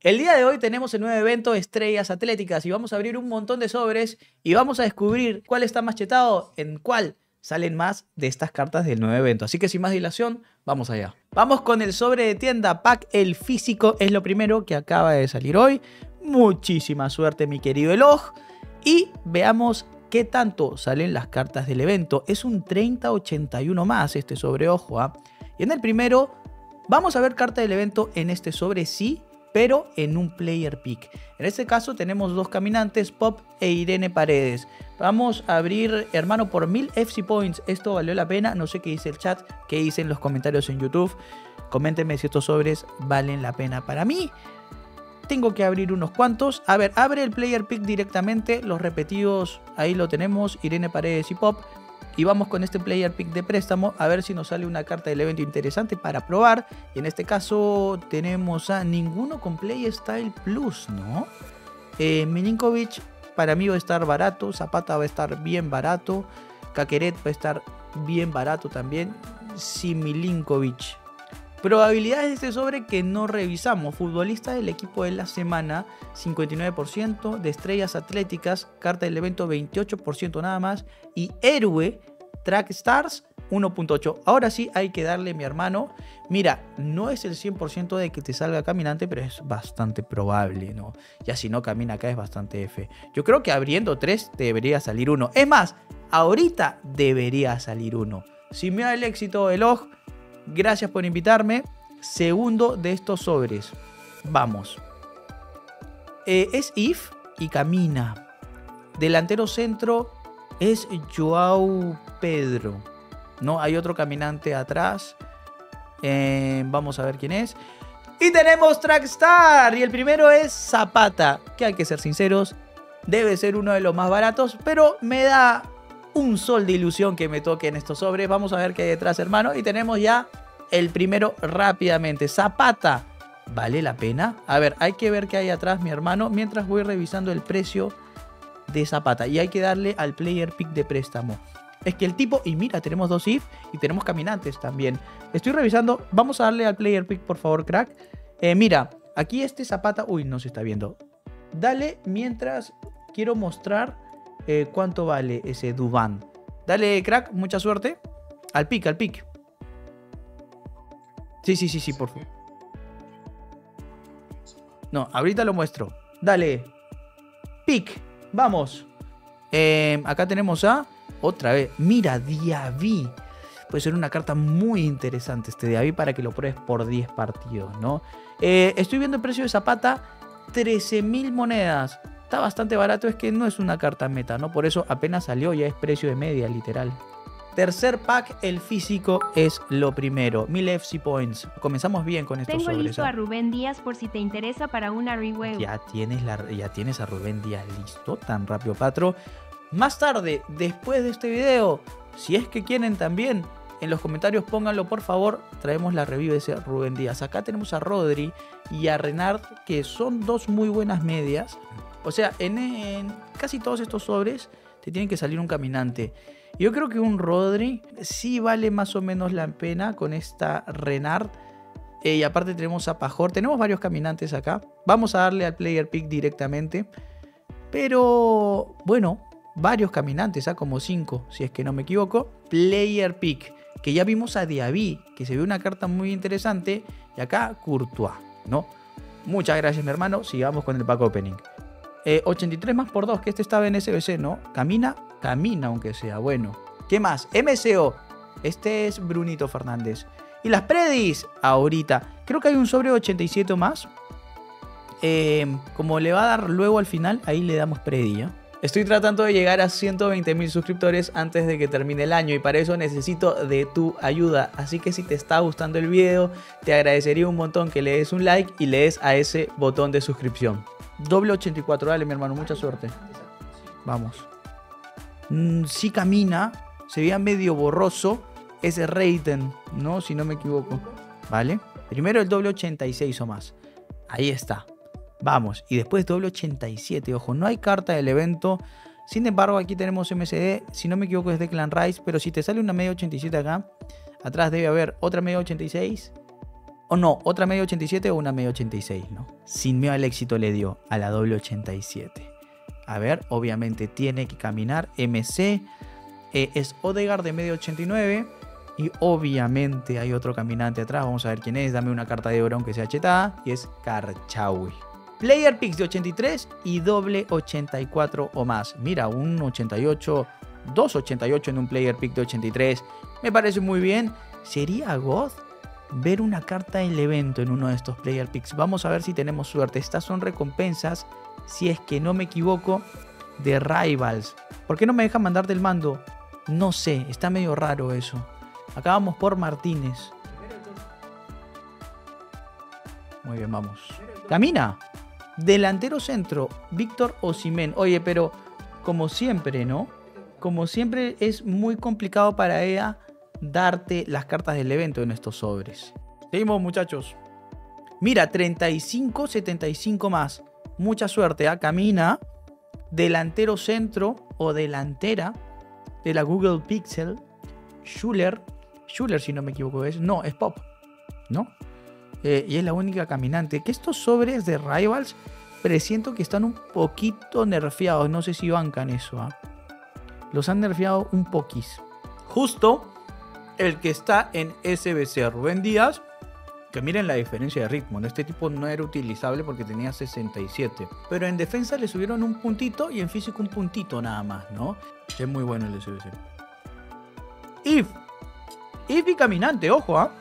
El día de hoy tenemos el nuevo evento Estrellas Atléticas y vamos a abrir un montón de sobres y vamos a descubrir cuál está más chetado, en cuál salen más de estas cartas del nuevo evento. Así que sin más dilación, vamos allá. Vamos con el sobre de tienda pack, el físico es lo primero que acaba de salir hoy. Muchísima suerte, mi querido Eloj. Y veamos qué tanto salen las cartas del evento. Es un 3081 más este sobre, ojo. Y en el primero, vamos a ver carta del evento en este sobre, sí, pero en un player pick. En este caso tenemos dos caminantes, Pop e Irene Paredes. Vamos a abrir, hermano, por 1000 FC Points. Esto valió la pena. No sé qué dice el chat, qué dicen los comentarios en YouTube. Coméntenme si estos sobres valen la pena para mí. Tengo que abrir unos cuantos. A ver, abre el player pick directamente. Los repetidos, ahí lo tenemos, Irene Paredes y Pop. Y vamos con este player pick de préstamo a ver si nos sale una carta del evento interesante para probar. Y en este caso tenemos a ninguno con Playstyle Plus, ¿no? Milinkovic para mí va a estar barato. Zapata va a estar bien barato. Kakeret va a estar bien barato también. Sin Milinkovic. Probabilidades de este sobre que no revisamos. Futbolista del equipo de la semana, 59%. De estrellas atléticas, carta del evento, 28% nada más. Y héroe, Track Stars, 1.8. Ahora sí hay que darle, mi hermano. Mira, no es el 100% de que te salga caminante, pero es bastante probable, ¿no? Ya si no camina acá es bastante F. Yo creo que abriendo 3 te debería salir uno. Es más, ahorita debería salir uno. Si me da el éxito, Eloj, gracias por invitarme. Segundo de estos sobres. Vamos. Es If y camina. Delantero centro es Joao Pedro. No, hay otro caminante atrás. Vamos a ver quién es. Y tenemos Trackstar. Y el primero es Zapata. Que hay que ser sinceros, debe ser uno de los más baratos. Pero me da un sol de ilusión que me toque en estos sobres. Vamos a ver qué hay detrás, hermano. Y tenemos ya el primero rápidamente. Zapata. ¿Vale la pena? A ver, hay que ver qué hay atrás, mi hermano, mientras voy revisando el precio de Zapata. Y hay que darle al player pick de préstamo. Es que el tipo... Y mira, tenemos dos if y tenemos caminantes también. Estoy revisando. Vamos a darle al player pick, por favor, crack. Mira, aquí este Zapata... Uy, no se está viendo. Dale mientras quiero mostrar cuánto vale ese Dubán. Dale, crack, mucha suerte. Al pick, al pick. Sí, por favor. No, ahorita lo muestro. Dale. Pick. Vamos. Acá tenemos a... Otra vez. Mira, Diaby. Puede ser una carta muy interesante este Diaby para que lo pruebes por 10 partidos, ¿no? Estoy viendo el precio de Zapata. 13.000 monedas. Está bastante barato. Es que no es una carta meta, ¿no? Por eso apenas salió. Ya es precio de media, literal. Tercer pack, el físico es lo primero. 1000 FC Points. Comenzamos bien con estos sobres. Tengo listo a Rubén Díaz por si te interesa para una rewave. Ya tienes a Rubén Díaz listo. Tan rápido, Patro. Más tarde, después de este video, si es que quieren también, en los comentarios pónganlo, por favor. Traemos la review de ese Rubén Díaz. Acá tenemos a Rodri y a Renard, que son dos muy buenas medias. O sea, en casi todos estos sobres te tienen que salir un caminante. Yo creo que un Rodri sí vale más o menos la pena con esta Renard. Y aparte tenemos a Pajor. Tenemos varios caminantes acá. Vamos a darle al player pick directamente. Pero bueno, varios caminantes, como 5, si es que no me equivoco. Player pick, que ya vimos a Diaby, que se ve una carta muy interesante. Y acá Courtois, ¿no? Muchas gracias, mi hermano. Sigamos con el pack opening. 83 más por 2, que este estaba en SBC, ¿no? Camina aunque sea. Bueno, ¿qué más? MCO. Este es Brunito Fernández. Y las predis, ahorita. Creo que hay un sobre 87 más. Como le va a dar luego al final, ahí le damos predi, ¿eh? Estoy tratando de llegar a 120.000 suscriptores antes de que termine el año y para eso necesito de tu ayuda. Así que si te está gustando el video, te agradecería un montón que le des un like y le des a ese botón de suscripción. Doble 84, dale, mi hermano, mucha suerte. Vamos. Sí camina, se veía medio borroso. Es Reiten, ¿no? Si no me equivoco. ¿Vale? Primero el doble 86 o más. Ahí está. Vamos. Y después doble 87. Ojo, no hay carta del evento. Sin embargo, aquí tenemos MCD. Si no me equivoco es Declan Rice. Pero si te sale una media 87 acá, atrás debe haber otra media 86. O no, otra media 87 o una media 86, ¿no? Sin miedo al éxito le dio a la doble 87. A ver, obviamente tiene que caminar. MC es Odegaard de media 89. Y obviamente hay otro caminante atrás. Vamos a ver quién es. Dame una carta de oro aunque sea chetada. Y es Karchaoui. Player Picks de 83 y doble 84 o más. Mira, un 88, 2.88 en un Player Pick de 83. Me parece muy bien. ¿Sería God ver una carta del evento en uno de estos Player Picks? Vamos a ver si tenemos suerte. Estas son recompensas, si es que no me equivoco, de Rivals. ¿Por qué no me deja mandarte el mando? No sé, está medio raro eso. Acá vamos por Martínez. Muy bien, vamos. Camina. Delantero centro, Víctor Osimhen. Oye, pero como siempre, ¿no? Como siempre es muy complicado para ella darte las cartas del evento en estos sobres. Seguimos, muchachos. Mira, 35, 75 más. Mucha suerte, ¿eh? Camina. Delantero centro o delantera de la Google Pixel. Schuller, si no me equivoco es. No, es Pop, ¿no? Y es la única caminante. Que estos sobres de Rivals presiento que están un poquito nerfeados. No sé si bancan eso, ¿eh? Los han nerfeado un poquis. Justo el que está en SBC, Rubén Díaz. Que miren la diferencia de ritmo. Este tipo no era utilizable porque tenía 67. Pero en defensa le subieron un puntito y en físico un puntito nada más, ¿no? Es muy bueno el SBC. If y caminante, ojo, ¿ah?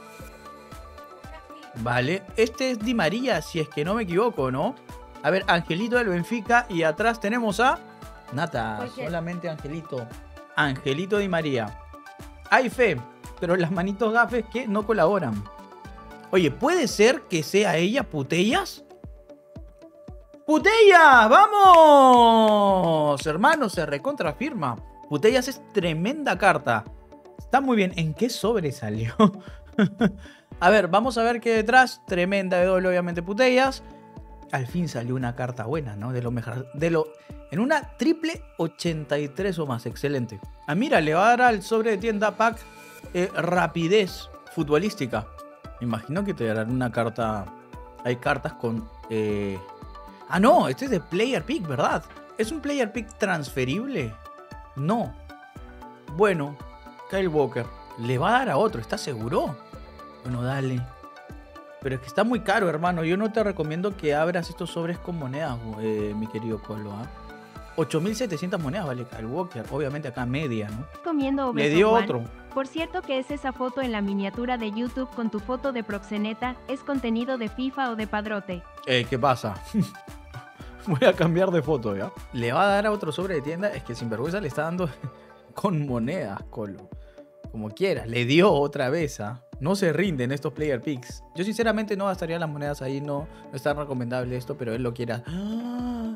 Vale, este es Di María, si es que no me equivoco, ¿no? A ver, Angelito del Benfica y atrás tenemos a Nata, solamente Angelito. Angelito Di María. Hay fe, pero las manitos gafes que no colaboran. Oye, ¿puede ser que sea ella Putellas? ¡Putellas! ¡Vamos! Hermano, se recontrafirma. Putellas es tremenda carta. Está muy bien. ¿En qué sobre salió? A ver, vamos a ver qué detrás. Tremenda W, obviamente, Putellas. Al fin salió una carta buena, ¿no? De lo mejor. En una triple 83 o más. Excelente. Ah, mira, le va a dar al sobre de tienda pack rapidez futbolística. Me imagino que te darán una carta. Hay cartas con. Ah, no, este es de Player Pick, ¿verdad? ¿Es un Player Pick transferible? No. Bueno, Kyle Walker. Le va a dar a otro, ¿estás seguro? Bueno, dale. Pero es que está muy caro, hermano. Yo no te recomiendo que abras estos sobres con monedas, mi querido Colo, ¿eh? 8.700 monedas vale Kyle Walker. Obviamente acá media, ¿no? Comiendo Le dio otro. Por cierto, que es esa foto en la miniatura de YouTube con tu foto de proxeneta? ¿Es contenido de FIFA o de padrote? ¿Qué pasa? Voy a cambiar de foto, ¿ya? Le va a dar a otro sobre de tienda. Es que sinvergüenza le está dando con monedas, Colo. Como quieras. Le dio otra vez, ¿ah? No se rinden estos Player Picks. Yo sinceramente no gastaría las monedas ahí. No es tan recomendable esto, pero él lo quiera. ¡Ah!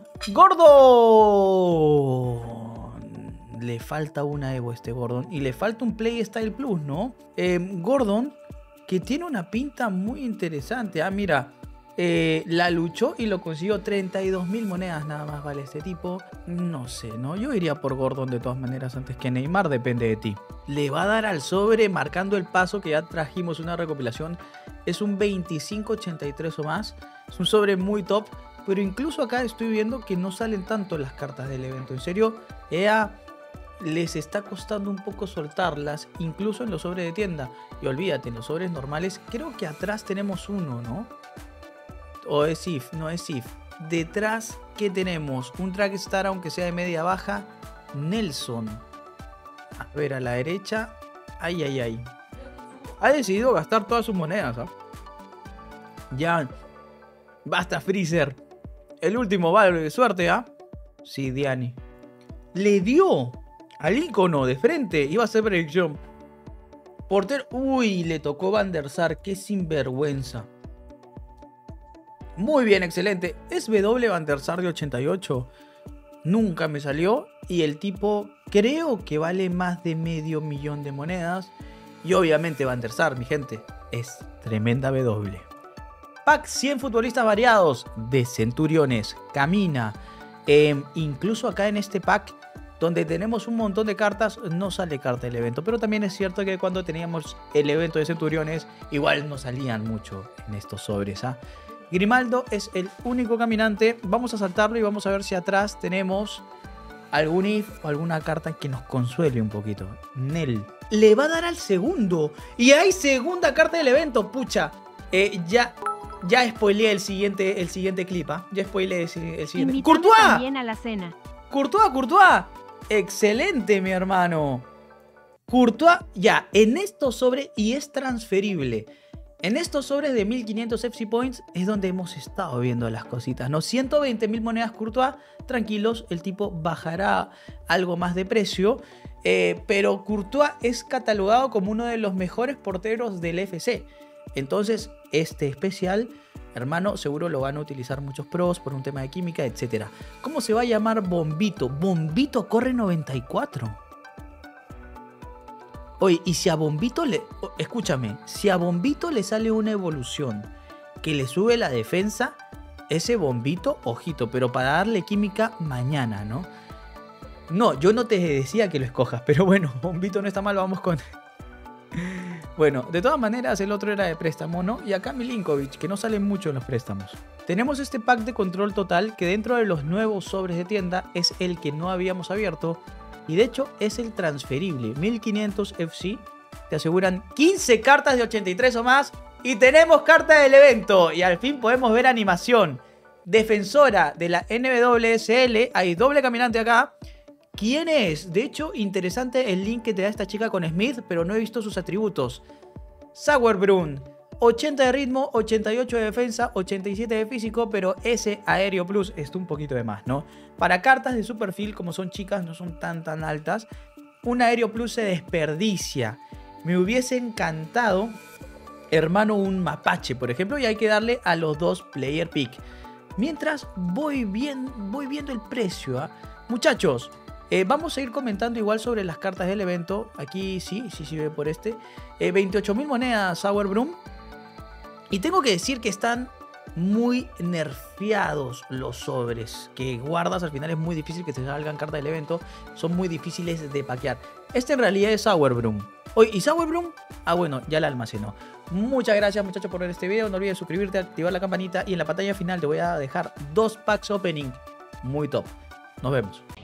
¡Gordon! Le falta una Evo a este Gordon. Y le falta un Playstyle Plus, ¿no? Gordon, que tiene una pinta muy interesante. Ah, mira. La luchó y lo consiguió. 32.000 monedas nada más vale este tipo. No sé, ¿no? Yo iría por Gordon de todas maneras antes que Neymar. Depende de ti. Le va a dar al sobre marcando el paso, que ya trajimos una recopilación. Es un 25.83 o más. Es un sobre muy top. Pero incluso acá estoy viendo que no salen tanto las cartas del evento. En serio, EA les está costando un poco soltarlas. Incluso en los sobres de tienda. Y olvídate, en los sobres normales creo que atrás tenemos uno, ¿no? O es IF, no es IF. Detrás, ¿qué tenemos? Un Trackstar, aunque sea de media baja. Nelson. A ver, a la derecha. Ay, ay, ay. Ha decidido gastar todas sus monedas, ¿eh? Ya. Basta, Freezer. El último vale de suerte, ¿ah? Sí, Diani. Le dio al icono de frente. Iba a hacer predicción. Portero. Uy, le tocó Van der Sar. Qué sinvergüenza. Muy bien, excelente. Es W Van der Sar de 88. Nunca me salió. Y el tipo creo que vale más de $500,000 de monedas. Y obviamente Van der Sar, mi gente, es tremenda W. Pack 100 futbolistas variados de Centuriones. Camina. Incluso acá en este pack donde tenemos un montón de cartas, no sale carta del evento. Pero también es cierto que cuando teníamos el evento de Centuriones, igual no salían mucho en estos sobres, ¿ah? Grimaldo es el único caminante. Vamos a saltarlo y vamos a ver si atrás tenemos algún if o alguna carta que nos consuele un poquito. Nel. Le va a dar al segundo. Y hay segunda carta del evento, pucha. Ya spoileé el siguiente clip, ¿ah? Ya spoileé el siguiente. Invítame ¡Courtois! también a la cena. ¡Courtois! Excelente, mi hermano. Courtois, ya, en estos sobres, y es transferible. En estos sobres de 1500 FC Points es donde hemos estado viendo las cositas, ¿no? 120.000 monedas Courtois, tranquilos, el tipo bajará algo más de precio. Pero Courtois es catalogado como uno de los mejores porteros del FC. Entonces, este especial, hermano, seguro lo van a utilizar muchos pros por un tema de química, etc. ¿Cómo se va a llamar Bombito? Bombito corre 94. Oye, y si a Bombito le... Escúchame, si a Bombito le sale una evolución que le sube la defensa, ese Bombito, ojito, pero para darle química mañana, ¿no? No, yo no te decía que lo escojas, pero bueno, Bombito no está mal, vamos con... Bueno, de todas maneras el otro era de préstamo, ¿no? Y acá Milinkovic, que no salen mucho en los préstamos. Tenemos este pack de control total que dentro de los nuevos sobres de tienda es el que no habíamos abierto. Y de hecho es el transferible. 1500 FC. Te aseguran 15 cartas de 83 o más. Y tenemos carta del evento. Y al fin podemos ver animación. Defensora de la NWSL. Hay doble caminante acá. ¿Quién es? De hecho, interesante el link que te da esta chica con Smith. Pero no he visto sus atributos. Sauerbrunn. 80 de ritmo, 88 de defensa, 87 de físico, pero ese aéreo plus está un poquito de más, ¿no? Para cartas de su perfil, como son chicas, no son tan altas, un aéreo plus se desperdicia. Me hubiese encantado, hermano, un mapache, por ejemplo, y hay que darle a los dos player pick. Mientras voy viendo el precio, ¿eh? Muchachos, vamos a ir comentando igual sobre las cartas del evento. Aquí sí ve por este. 28.000 monedas Sauerbrunn. Y tengo que decir que están muy nerfeados los sobres que guardas. Al final es muy difícil que te salgan cartas del evento. Son muy difíciles de paquear. Este en realidad es Sauerbrunn. Oye, ¿y Sauerbrunn? Ah, bueno, ya la almacenó. Muchas gracias, muchachos, por ver este video. No olvides suscribirte, activar la campanita. Y en la pantalla final te voy a dejar 2 packs opening muy top. Nos vemos.